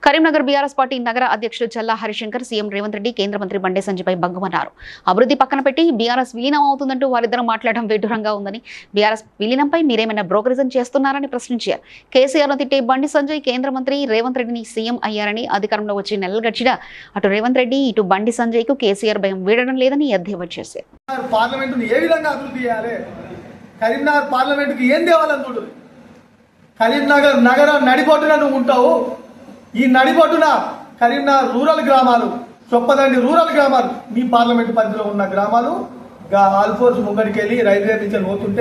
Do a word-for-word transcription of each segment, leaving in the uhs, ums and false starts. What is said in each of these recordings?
Karimnagar BRS party నగర అధ్యక్షుడు Challa Harishankar CM Revanth Reddy కేంద్ర మంత్రి బండి సంజయ్పై భగ్గుమన్నారు. అభివృద్ధి పక్కన పెట్టి బీఆర్ఎస్ విలీనం అవుతుందంటూ వారిద్దరూ మాట్లాడడం విడ్డూరంగా ఉందని, బీఆర్ఎస్ విలీనంపై మీరేమైనా బ్రోకరిజం చేస్తున్నారని ప్రశ్నించారు. కేసీఆర్ను తిట్టే బండి సంజయ్ కేంద్ర మంత్రి రేవంత్ రెడ్డిని సీఎం అయ్యారని, అధికారంలో వచ్చి నెలలు గడిచినా అటు రేవంత్ రెడ్డి ఇటు బండి సంజయ్కు కేసీఆర్ భయం వీడడం లేదని ఎద్దేవా చేశారు. పార్లమెంటును ఏ విధంగా అభివృద్ధి చేయాలి, కరీంనగర్ పార్లమెంటుకి ఏం దేవాలని చూడు. కరీంనగర్ నగర నడిబొట్టున నువ్వు ఉంటావు. ఈ నడిబొట్టున కరీంనగర్ రూరల్ గ్రామాలు, చొప్పదండి రూరల్ గ్రామాలు, మీ పార్లమెంట్ పరిధిలో ఉన్న గ్రామాలు ఆల్ఫోర్స్ ముంగడికి వెళ్ళి రైల్వే నుంచి పోతుంటే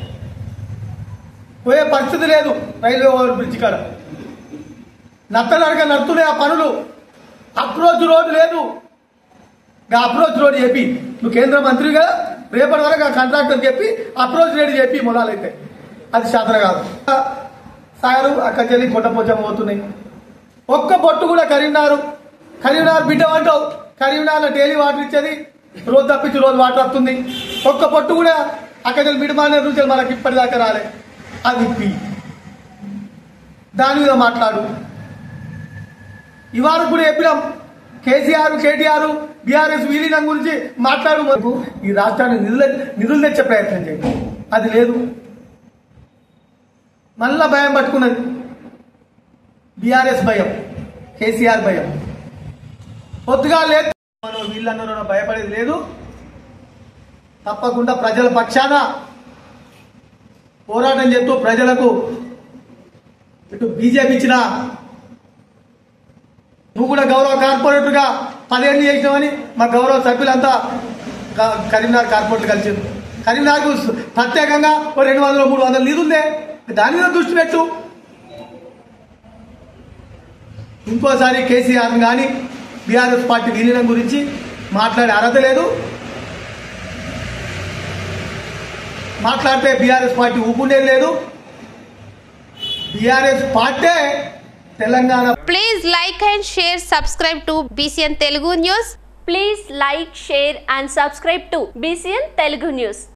పోయే పరిస్థితి లేదు. రైల్వే ఓవర్ బ్రిడ్జ్ కాడ నత్తనడక నడుతున్నాయి ఆ పనులు. అప్రోచ్ రోడ్డు లేదు. అప్రోచ్ రోడ్ చెప్పి నువ్వు కేంద్ర మంత్రిగా రేపటి వరకు ఆ కాంట్రాక్టర్ చెప్పి అప్రోచ్ రేటు చెప్పి మొదలైతే అది శాతం కాదు. సాగరు అక్కడికి వెళ్ళి కొండపోచమ్మ పోతున్నాయి. ఒక్క బొట్టు కూడా కరీంనగర్ కరీంనగర్ బిడ్డ అంటావు. కరీంనగర్ డైలీ వాటర్ ఇచ్చేది, రోజు తప్పించి రోజు వాటర్ వస్తుంది. ఒక్క బొట్టు కూడా అక్కడికి వెళ్ళి మిడిమానే నుంచి మనకి ఇప్పటిదాకా రాలే. అది ఇప్పి దాని మీద మాట్లాడు. ఇవాళ కూడా చెప్పినాం కేసీఆర్ కేటీఆర్ బీఆర్ఎస్ విలీనం గురించి మాట్లాడు. మనకు ఈ రాష్ట్రానికి నిధులు నిధులు తెచ్చే ప్రయత్నం చేయండి. అది లేదు. మళ్ళా భయం పట్టుకున్నది. బీఆర్ఎస్ భయం, కేసీఆర్ భయం. పొద్దుగా లేదు. మనం వీళ్ళందరూ భయపడేది లేదు. తప్పకుండా ప్రజల పక్షాన పోరాటం చేస్తూ ప్రజలకు ఇటు బీజేపీ ఇచ్చిన నువ్వు కూడా గౌరవ కార్పొరేటర్గా పదేళ్ళు చేసినావని మా గౌరవ సభ్యులంతా కరీంనగర్ కార్పొరేటర్ కలిసి కరీంనగర్కు ప్రత్యేకంగా రెండు వందల మూడు వందల నిధులుందే, దాని మీద దృష్టి పెట్టు. ఇంకోసారి కేసీఆర్ కానీ బీఆర్ఎస్ పార్టీ విలీనం గురించి మాట్లాడే అర్హత లేదు. మాట్లాడితే బీఆర్ఎస్ పార్టీ ఊపుండేది లేదు. BRS party Telangana. Please like and share, subscribe to B C N Telugu News. Please like, share and subscribe to B C N Telugu News.